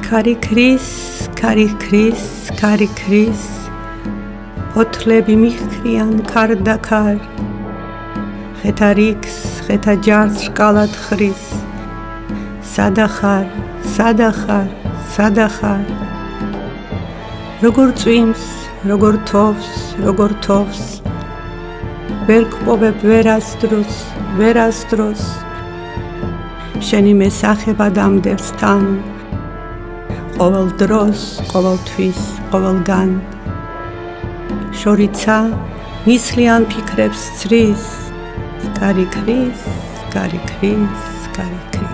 ქარი ქრის ფოთლები მიჰქრიან ქარ და ქარ ხეთა რიგს ხეთა ჯარს რკალად ხრის სადა ხარ როგორ წვიმს როგორ თოვს ვერ გპოვებ ვერასდროს შენი მესახება დამდევს თან ყოველ დროს ყოველთვის ყოველგან შორიცა მისლიან ფიქრებს ცრის კარი ქრის